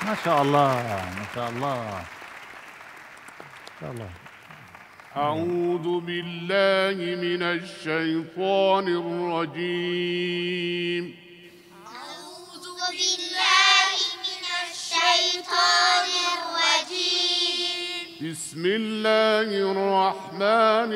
ما شاء الله ما شاء الله ما شاء الله. أعوذ بالله من الشيطان الرجيم. أعوذ بالله من الشيطان الرجيم. بسم الله الرحمن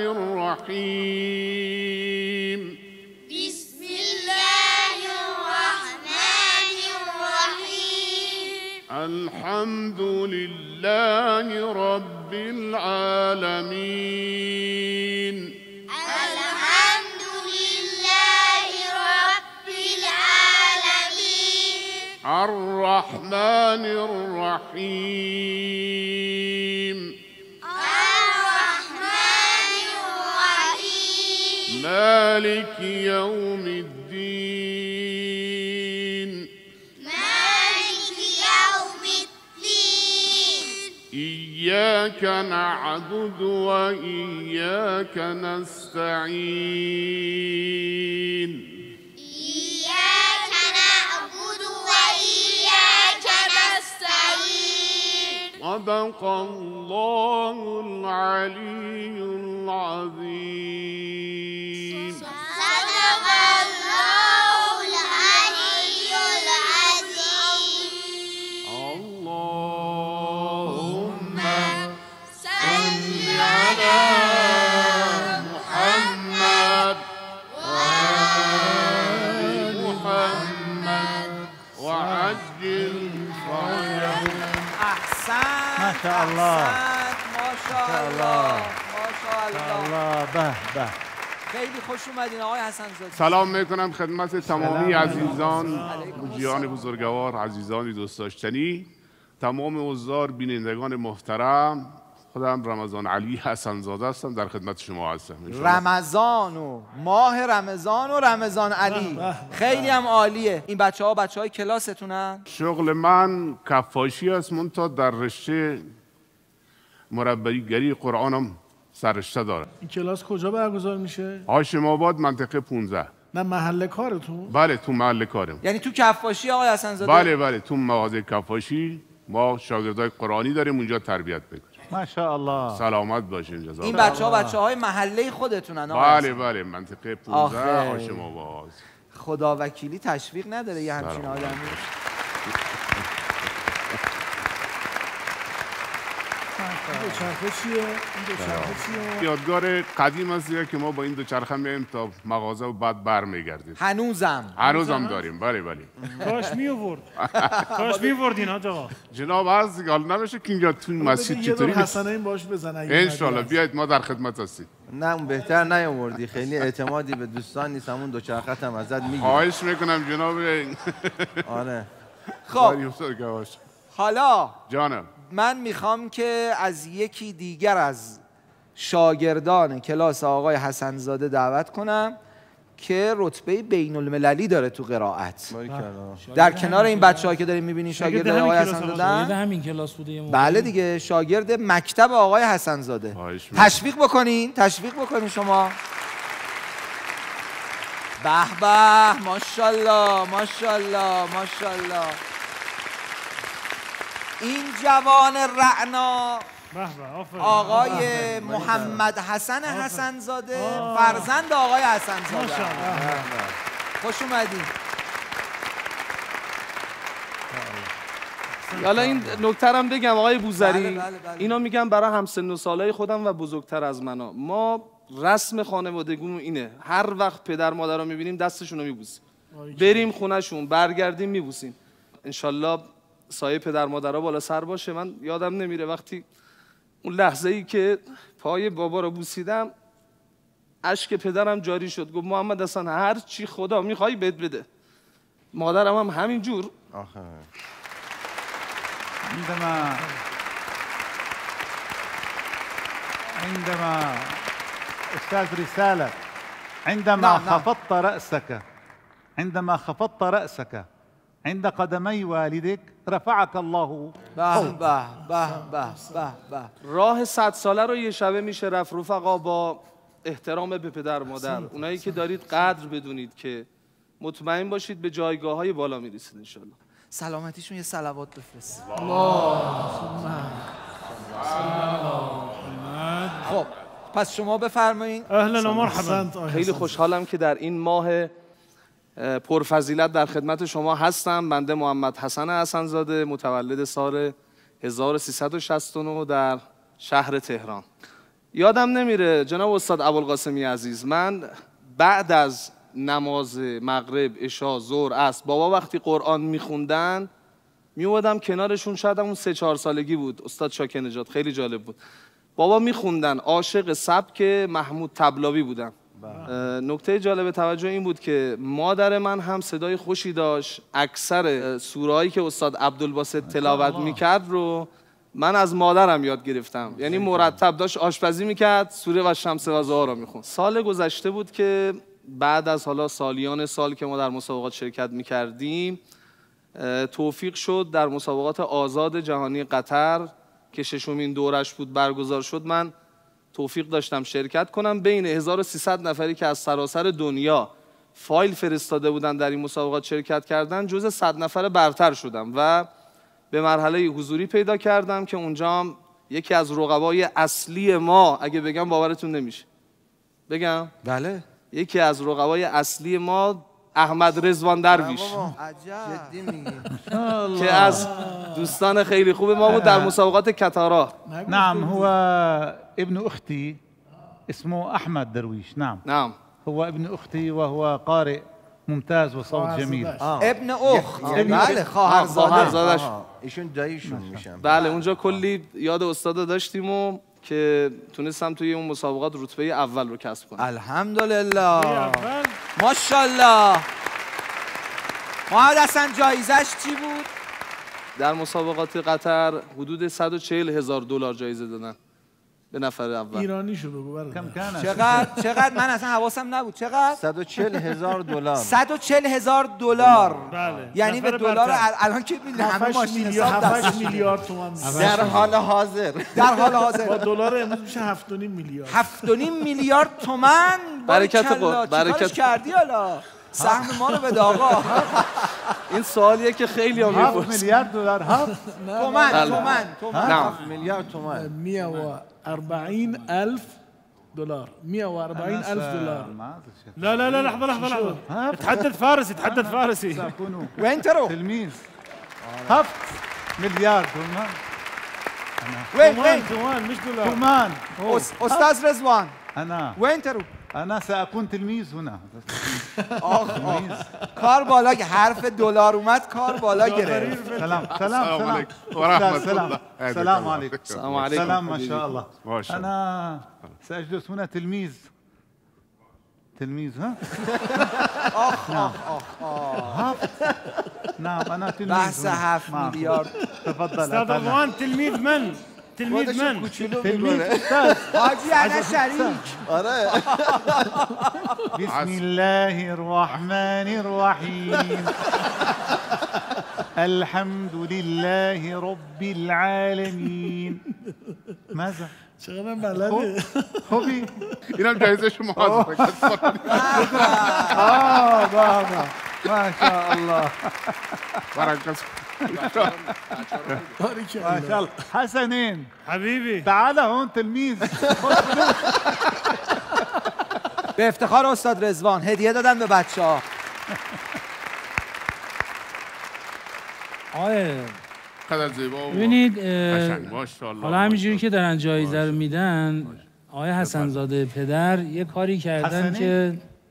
الرحيم. بسم الله الرحمن الرحيم. الحمد لله رب العالمين. الحمد لله رب العالمين. الرحمن الرحيم. الرحمن الرحيم. مالك يوم الدين. مالك يوم الدين. إياك نعبد وإياك نستعين. إياك نعبد وإياك نستعين. صدق الله العلي العظيم. صدق الله العلي العظيم. اللهم صل على محمد وآل محمد وعجل فرجهم. احسن ما شاء الله. ما شاء الله ما شاء الله. به به. خیلی خوش اومدین آقای حسن زاده. سلام میکنم خدمت تمامی سلام. عزیزان، مجریان بزرگوار، عزیزان دوست داشتنی، تمام حضار، بینندگان محترم. خودم رمضان علی حسن زاده هستم، در خدمت شما هستم. رمضان و ماه رمضان و رمضان علی خیلی هم عالیه. این بچه‌های کلاستونن؟ شغل من کفاشی است، منتها در رشته مربیگری قرآنم سررشته دارم. این کلاس کجا برگزار میشه؟ هاشم آباد منطقه 15. نه محل کارتون؟ بله تو محل کارم. یعنی تو کفاشی آقای حسن زاده؟ بله بله تو مغازه کفاشی ما شاگردای قرآنی داریم اونجا تربیت میکنیم. ما شاء الله. سلامت باشین. جزاک این الله. بچه‌های محله خودتونن آقای بله حسن؟ بله منطقه 15 آخه. هاشم آباد. خدا وکیلی تشویق نداره یه همچین سلام. آدمی. این دوچرخه چیه؟ این دوچرخه چیه؟ یادگار قدیم است که ما با این دوچرخه میایم تا مغازه و بعد برمیگردیم. هنوزم داریم. بله بله. کاش می آورد. کاش می آورد اینا آقا. جناب عرض دیگه، حالا نمیشه که اینجا تو مسجد یه دور چطوری حسنین باش بزن. ان شاء الله بیاید، ما در خدمت هستیم. نه اون بهتر نیاوردی، خیلی اعتمادی به دوستان نیست، همون دوچرخت هم ازت میگیرم. خواهش میکنم جناب. آره خب گواش. حالا جانم من میخوام که از یکی دیگر از شاگردان کلاس آقای حسن زاده دعوت کنم که رتبه بین المللی داره تو قرائت. در کنار این بچه‌ها که داریم میبینین شاگرد آقای حسن زاده همین کلاس بوده یه موقع. بله دیگه، شاگرد مکتب آقای حسن زاده. خواهش می‌کنم. تشویق بکنین شما. به به، ماشاءالله ماشاءالله ماشاءالله. این جوان رعنا به به آفرین. آقای محمد حسن حسن زاده، فرزند آقای حسن زاده. ماشاءالله. خوش اومدین. حالا این نکته هم بگم آقای بوزری، بله، بله، بله. اینا میگم برای همسن و سالای خودم و بزرگتر از منا. ما رسم خانوادگیمون اینه، هر وقت پدر مادر رو میبینیم دستشون رو میبوسیم، بریم خونهشون برگردیم میبوسیم. انشالله سایه پدر مادرها بالا سر باشه. من یادم نمیره وقتی اون لحظه ای که پای بابا رو بوسیدم اشک پدرم جاری شد. گفت محمد حسن هر چی خدا میخوای بهت بده. مادرم هم همین جور. آخه عندما أستاذ رسالة عندما خفضت رأسك عند قدمي والدك رفعك الله به به به به به به. راه 100 ساله رو یه شبه میشه رفت رفقا، با احترام به پدر مادر. اونایی که دارید قدر بدونید که مطمئن باشید به جایگاه های بالا میرسید انشالله. سلامتیشون یه صلوات بفرست. خب پس شما بفرمایید. اهلا و مرحبا. خیلی خوشحالم که در این ماه پرفضیلت در خدمت شما هستم. بنده محمد حسن حسن‌زاده، متولد سال 1369 در شهر تهران. یادم نمیره جناب استاد ابوالقاسمی عزیز، من بعد از نماز مغرب، عشا، ظهر، عصر بابا وقتی قرآن میخوندن میومدم کنارشون، شاید اون 3-4 سالگی بود. استاد شاکر نژاد خیلی جالب بود. بابا میخوندن، عاشق سبک محمود طبلاوی بودن. نکته جالب توجه این بود که مادر من هم صدای خوشی داشت. اکثر سوره‌هایی که استاد عبدالباسط تلاوت میکرد رو من از مادرم یاد گرفتم. یعنی مرتب داشت آشپزی میکرد، سوره و شمس و ضحی رو میخوند. سال گذشته بود که بعد از حالا سالیان سال که ما در مسابقات شرکت میکردیم، توفیق شد در مسابقات آزاد جهانی قطر که 6مین دورش بود برگزار شد، من توفیق داشتم شرکت کنم. بین 1300 نفری که از سراسر دنیا فایل فرستاده بودن در این مسابقات شرکت کردن، جز 100 نفر برتر شدم و به مرحله حضوری پیدا کردم که اونجا هم یکی از رقبای اصلی ما، اگه بگم باورتون نمیشه، بگم؟ بله. یکی از رقبای اصلی ما احمد رضوان درویش جدی میگی؟ که از دوستان خیلی خوب ما بود در مسابقات کتارا. نعم هو ابن أختي اسمه أحمد درويش. نعم نعم هو ابن أختي وهو قارئ ممتاز وصوت جميل. ابن اخت. بله خواهرزاده. ایشون داییشون میشن. بله اونجا کلی یاد استاد داشتیم و که تونستم توی اون مسابقات رتبه اول رو کسب کنم. الحمدلله. ماشاءالله. محمد حسن جایزش چی بود؟ در مسابقات قطر حدود 140,000 دلار جایزه دادن به نفر اول. ایرانیشو بگو برادر. كم كان؟ چقدر من اصلا حواسم نبود. چقدر؟ 140,000 دلار. 140,000 دلار. بله. یعنی به دلار الان که میدونی همه ماشین حساب 7 میلیارد تومان در حال حاضر. در حال حاضر با دلار امروز میشه 7.5 میلیارد. 7.5 میلیارد تومان. برکت چیکارش کردی حالا؟ سهم ما رو بده آقا. این سوالیه که خیلی ها 7 میپرسن. مليار دولار. تومن. نه 7 میلیارد تومان. 140,000 دولار. 140,000 دولار. ما لا لا لا لحظة لحظة. تحدث فارسي. سأكون وين ترو؟ تلميذ. 7 مليار تومان. وين؟ تومان مش دولار. تومان. استاذ رضوان. أنا وين ترو؟ أنا سأكون تلميذ هنا. کار بالا، حرف دلار اومد کار بالا گرفت. سلام عليكم ورحمة الله. سلام عليكم. السلام عليكم. سلام ما شاء الله. ما شاء الله. أنا سأجلس هنا تلميذ ها؟ نعم أنا تلميذ. بحث هنا. 7 نعم. میلیارد. تفضل استاذ رضوان تلميذ من؟ تلميذ أستاذ. حاجی انا شریک. بسم الله الرحمن الرحيم. الحمد لله رب العالمين. ماذا؟ چقدر بلده. خوبی؟ اینم جایزه شما هست. بابا ما شاء الله. برکت. ما شاء الله. حسنين حبيبي تعال هون تلميذ. به افتخار استاد رضوان هدیه دادن به بچه‌ها. قدر زیبا و ببینید قشنگ. ماشاءالله. حالا همینجوری که دارن جایزه رو میدن، آقای حسن‌زاده پدر یه کاری کردن که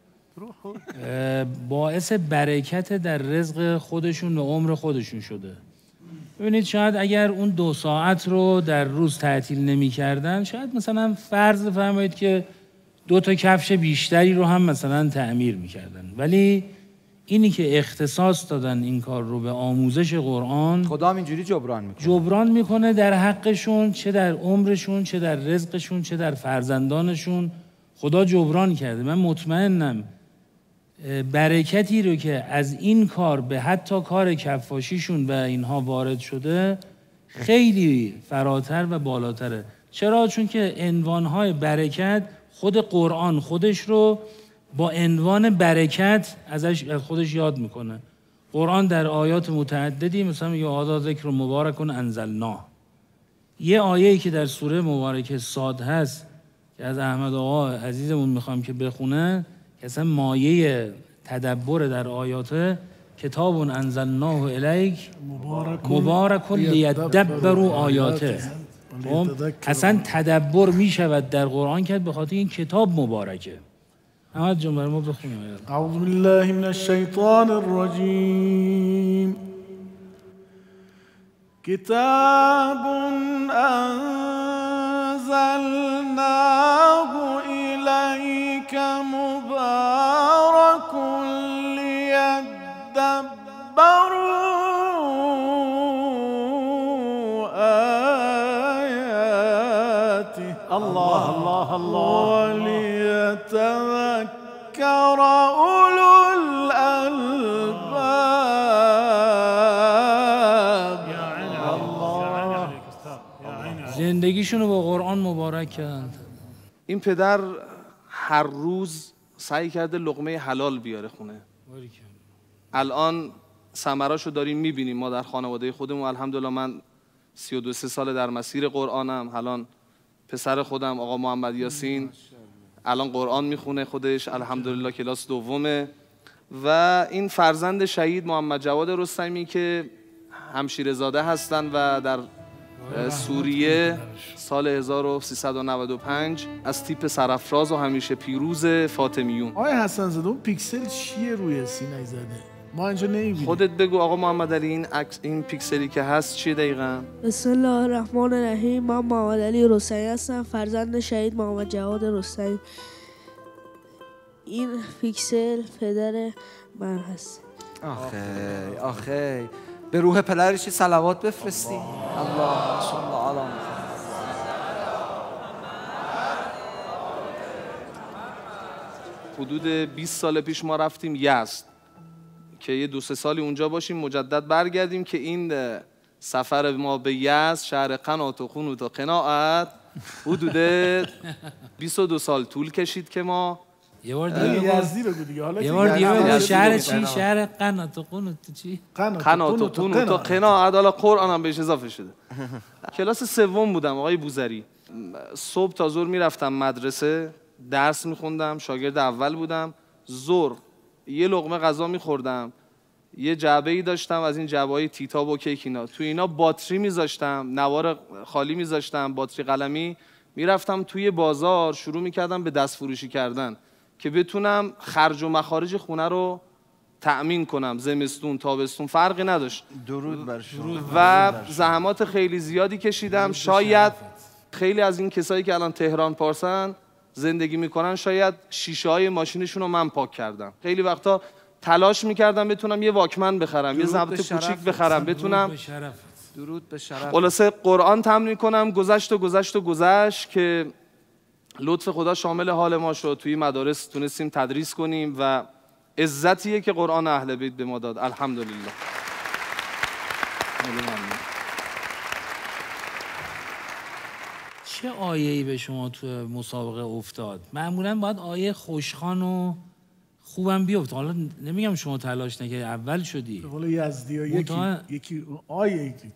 باعث برکت در رزق خودشون و عمر خودشون شده. ببینید شاید اگر اون 2 ساعت رو در روز تعطیل نمی کردن، شاید مثلا فرض بفرمایید که 2 تا کفش بیشتری رو هم مثلا تعمیر میکردن، ولی اینی که اختصاص دادن این کار رو به آموزش قرآن، خدا هم اینجوری جبران میکنه در حقشون، چه در عمرشون، چه در رزقشون، چه در فرزندانشون. خدا جبران کرده. من مطمئنم برکتی رو که از این کار به حتی کار کفاشیشون و اینها وارد شده خیلی فراتر و بالاتره. چرا؟ چون که عنوانهای برکت خود قرآن خودش رو با عنوان برکت ازش خودش یاد میکنه. قرآن در آیات متعددی مثلا میگه هذا ذکر مبارک انزلناه. یه آیه‌ای که در سوره مبارکه صاد هست که از احمد آقا عزیزمون میخوام که بخونه که اصلا مایه تدبر در آیاته، کتاب انزلناه الیک مبارک لیدبروا آیاته. اصلا تدبر میشود در قرآن کرد به خاطر این کتاب مبارکه. احمد جون برای ما بخونیم. اعوذ بالله من الشیطان الرجیم. کتاب انزلناه الیک مبارک لیدبروا آیاته الله الله الله ولیتذکر اولو الالباب. زندگیشونو با قرآن مبارک کردند. این پدر هر روز سعی کرده لقمه حلال بیاره خونه. الان ثمراشو داریم میبینیم ما در خانواده خودمون. الحمدلله من 32 سال در مسیر قرآنم. الان پسر خودم آقا محمد یاسین الان قرآن میخونه خودش، الحمدلله کلاس دومه. و این فرزند شهید محمد جواد رستمی که همشیره زاده هستن و در سوریه سال 1395 از تیپ سرافراز و همیشه پیروز فاطمیون. آقای حسن زاده اون پیکسل چیه روی سینه زده؟ ما اینجا نمیبینیم. خودت بگو آقا محمد علی این پیکسلی که هست چیه دقیقاً؟ بسم الله الرحمن الرحیم. من محمد علی رستمی هستم، فرزند شهید محمد جواد رستمی. این پیکسل پدر من هست. آخه به روح پدرش صلوات بفرستیم. الله صل علی محمد. حدود 20 سال پیش ما رفتیم یزد که یه 2-3 سالی اونجا باشیم مجدد برگردیم که این سفر ما به یزد شهر قنات و خونوت و قناعت حدود 22 سال طول کشید که ما یه بار دیگه یزدی بگو دیگه. حالا یه بار دیگه شهر چی؟ شهر قنات و قنوت چی؟ قنات و قنوت و قناعت. حالا قرآن هم بهش اضافه شده. کلاس سوم بودم آقای بوزری. صبح تا ظهر میرفتم مدرسه درس میخوندم، شاگرد اول بودم. ظهر یه لقمه غذا میخوردم، یه جعبه‌ای داشتم از این جعبه‌های تیتاب و کیک اینا، تو اینا باتری میذاشتم، نوار خالی میذاشتم، باتری قلمی. میرفتم توی بازار شروع میکردم به دست فروشی کردن که بتونم خرج و مخارج خونه رو تأمین کنم. زمستون تابستون فرقی نداشت. درود بر شما. و زحمات خیلی زیادی کشیدم. شاید خیلی از این کسایی که الان تهران پارسن زندگی میکنن شاید شیشه های ماشینشون رو من پاک کردم. خیلی وقتا تلاش میکردم بتونم یه واکمن بخرم، یه ضبط کوچیک بخرم، بتونم درود به شرف. خلاصه قرآن تمرین کنم. گذشت که لطف خدا شامل حال ما شد. توی مدارس تونستیم تدریس کنیم و عزتیه که قرآن اهل بیت به ما داد. الحمدلله. چه آیه‌ای به شما تو مسابقه افتاد؟ معمولا باید آیه خوشخوان و خوبم بیفته. حالا نمیگم شما تلاش نکردی اول شدی. به قول یزدی‌ها یکی آیه یکی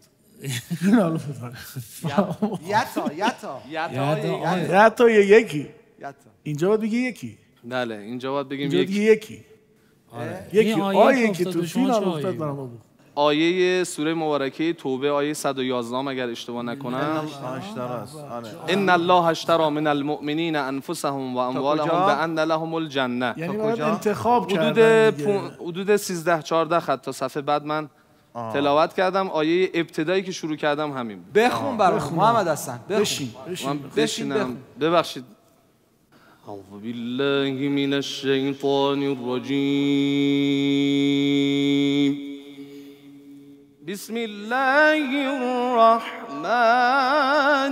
یتا یکی. اینجا باید بگی یکی. بله اینجا باید بگیم یکی. یکی آیه که تو فینال افتاد برام بگو. آیه سوره مبارکه توبه آیه 111 اگر اشتباه نکنم. ان الله اشتری من المؤمنین انفسهم و اموالهم بان لهم الجنه. یعنی باید انتخاب کردن. حدود 13-14 خط تا صفحه بعد من تلاوت کردم. آیه ابتدایی که شروع کردم همین بود. بخون برام محمد حسن. بشین. ببخشید. اعوذ بالله من الشیطان الرجیم. بسم الله الرحمن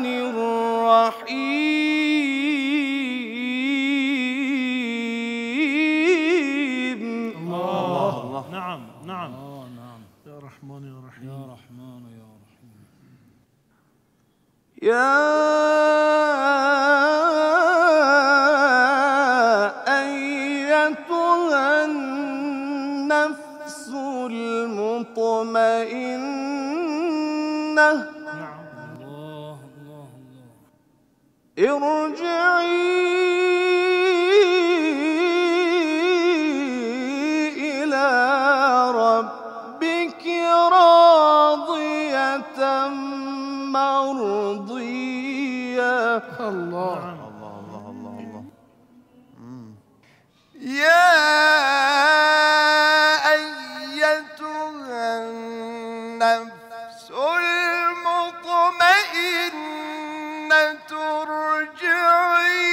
الرحیم. الله. نعم. یا رحمان یا رحیم. یا أيتها النفس ارجعي إلى ربك راضية مرضية. الله يا أيتها النفس المطمئنة ارجعي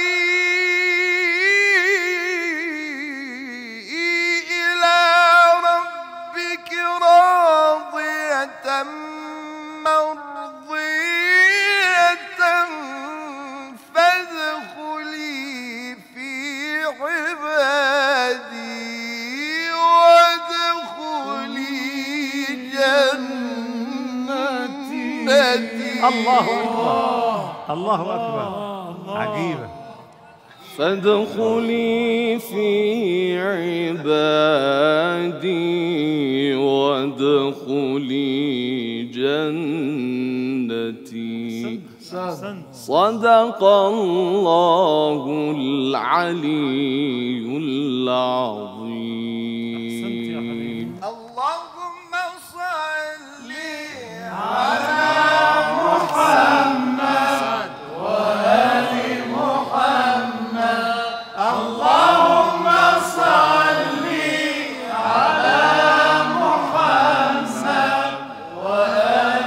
إلى ربك راضية مرضية فادخلي في عبادي وادخلي جنتي. الله أكبر الله أكبر عجيبة. فادخلي في عبادي وادخلي جنتي. صدق الله العلي العظيم. اللهم صل على محمد وآل محمد. اللهم صل على محمد وآل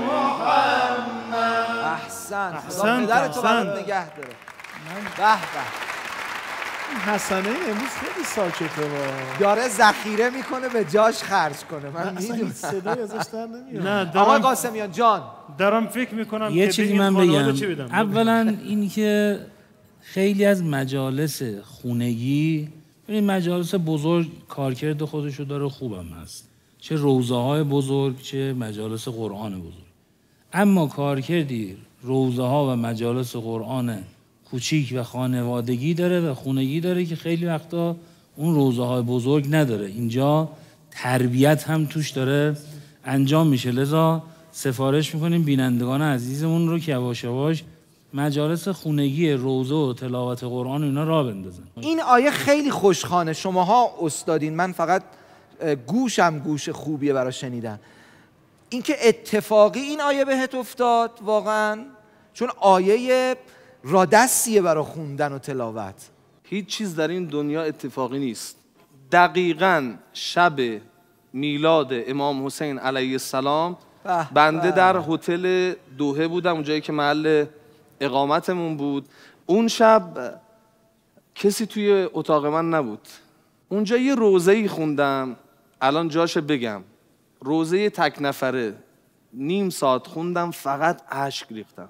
محمد. احسن. احسنت، پدرتو برات احسنت. نگه داره. به به. حسنه امروز خیلی ساکته داره ذخیره میکنه به جاش خرج کنه. من میدونم. صدای ازش در نمیاد. نه آقای دارم قاسمیان جان دارم فکر میکنم یه که چیزی به این من خانواده بگم. چی بدم. اولا این که خیلی از مجالس خونگی، این مجالس بزرگ کارکرد خودشو داره، خوبم هست، چه روضه های بزرگ چه مجالس قرآن بزرگ. اما کارکردی روضه ها و مجالس قرآن کوچیک و خانوادگی داره و خونگی داره که خیلی وقتا اون روضه های بزرگ نداره. اینجا تربیت هم توش داره انجام میشه. لذا سفارش میکنیم بینندگان عزیزمون رو که یواش یواش مجالس خونگی روضه و تلاوت قرآن و اینا راه بندازن. این آیه خیلی خوشخانه. شماها استادین، من فقط گوشم گوش خوبیه برای شنیدن. اینکه اتفاقی این آیه بهت افتاد واقعا، چون آیه رادستیه برای خوندن و تلاوت. هیچ چیز در این دنیا اتفاقی نیست. دقیقاً شب میلاد امام حسین علیه السلام بنده در هتل دوحه بودم، اونجایی که محل اقامتمون بود. اون شب کسی توی اتاق من نبود. اونجا یه روضه‌ای خوندم، الان جاش بگم، روضه تک نفره، نیم ساعت خوندم، فقط اشک ریختم.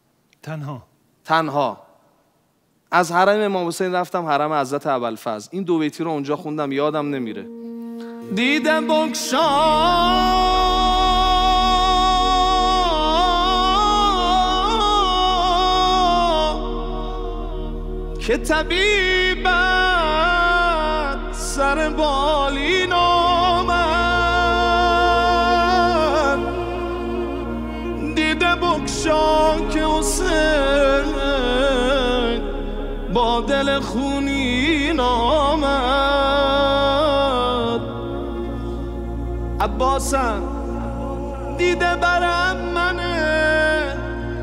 تنها از حرم امام حسین رفتم حرم حضرت ابوالفضل. این دو بیتی رو اونجا خوندم، یادم نمیره. دیدم بگشا که طبیبت سر بالین آمد. دیده بگشا که حسین با دل خونین آمد. عباسم دیده برم منه،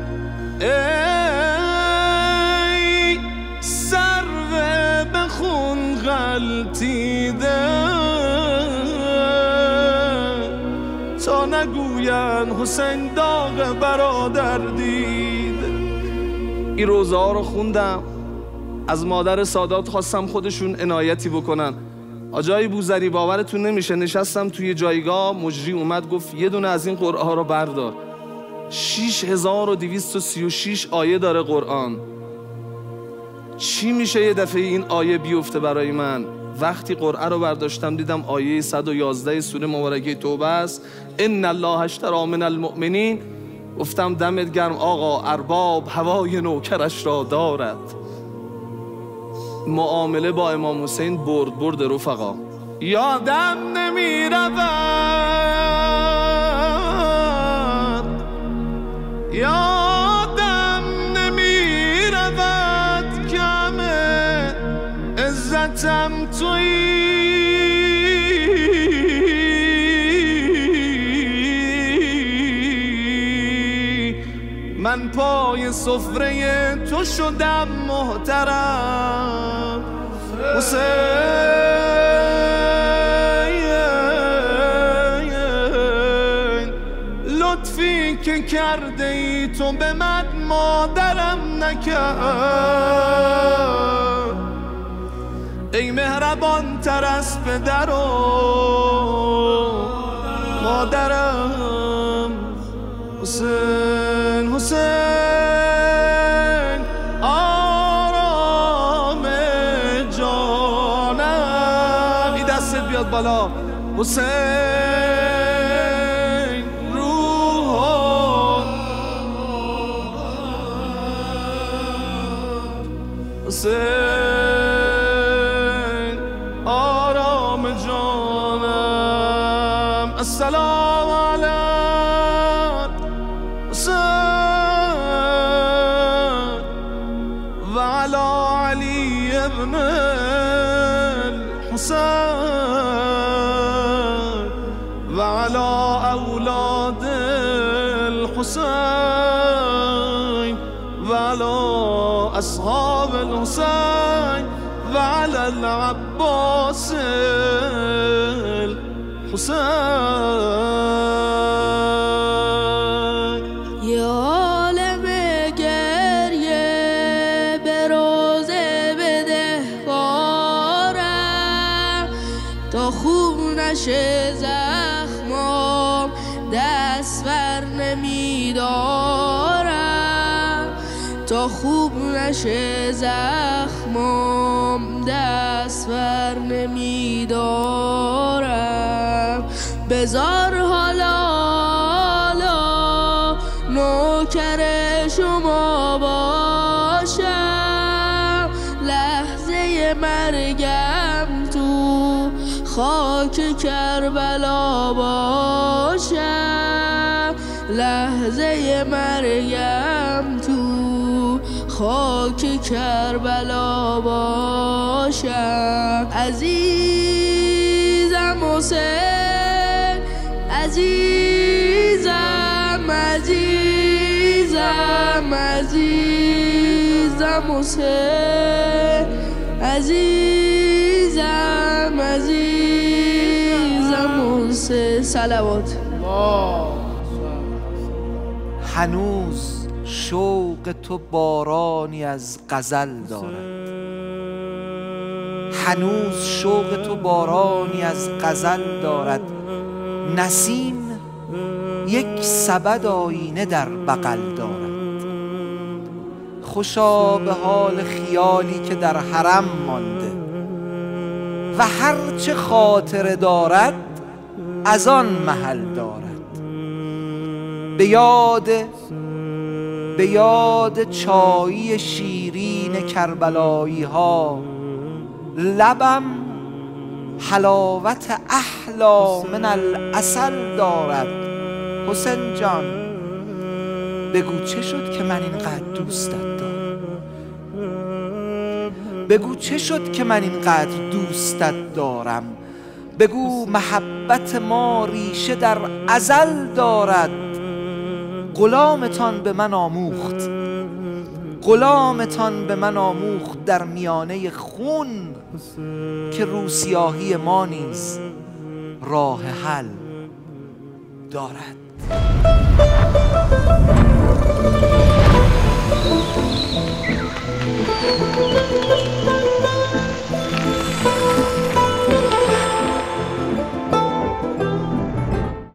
ای سرو به خون غلطیده، تا نگوین حسین داغ برادر دید. این روزه ها رو خوندم، از مادر سادات خواستم خودشون عنایتی بکنن. آجای بوزری باورتون نمیشه، نشستم توی جایگاه، مجری اومد گفت یه دونه از این قرآن ها رو بردار. 6236 آیه داره قرآن. چی میشه یه دفعه این آیه بیفته برای من؟ وقتی قرآن رو برداشتم دیدم آیه 111 سوره مبارکه توبه است، ان الله اشتری من المؤمنین. گفتم دمت گرم آقا، ارباب هوای نوکرش را دارد. معامله با امام حسین برد رفقا. یادم نمی رود من پای سفره تو شدم محترم حسین، لطفی که کرده ای تو به من مادرم نکرد، ای مهربان تر از پدر و مادرم حسین. حسین آرام جانم، این دستت بیاد بالا. حسین روح، حسین آرام جانم. السلام علیک حسین و علی علی ابن الحسین و علی اولاد الحسین و علی اصحاب الحسین و علی العباس الحسین. یه عالم گریه به روز بدهکارم، تا خوب نشه زخمام دست بر نمیدارم، تا خوب نشه زخمام دست بر نمیدارم. بذار حالا نوکر شما باشم، لحظه مرگم تو خاک کربلا باشم، لحظه مرگم تو خاک کربلا باشم. عزیزم حسین، عزیزم عزیزم عزیزم حسین، عزیزم عزیزم حسین. صلوات. هنوز شوق تو بارانی از غزل دارد، هنوز شوق تو بارانی از غزل دارد. نسیم یک سبد آینه در بغل دارد. خوشا به حال خیالی که در حرم مانده و هرچه خاطره دارد از آن محل دارد. به یاد چایی شیرین کربلایی ها، لبم حلاوت احلا من العسل دارد. حسین جان بگو چه شد که من اینقدر دوستت دارم، بگو چه شد که من اینقدر دوستت دارم. بگو محبت ما ریشه در ازل دارد. غلامتان به من آموخت، غلامتان به من آموخت در میانه خون که روسیاهی ما نیز راه حل دارد.